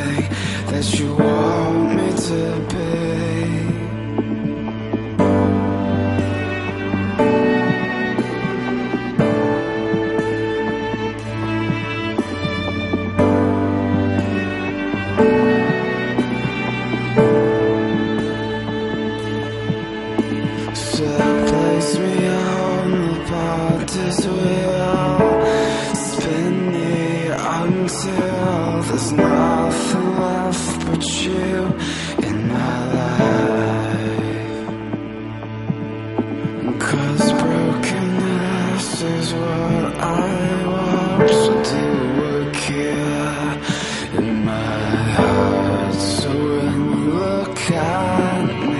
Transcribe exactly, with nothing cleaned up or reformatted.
everything that you want me to be. So place me on the potter's wheel, spin me until there's nothing left but you in my life. 'Cause brokenness is what I want to do here in my heart. So when you look at me,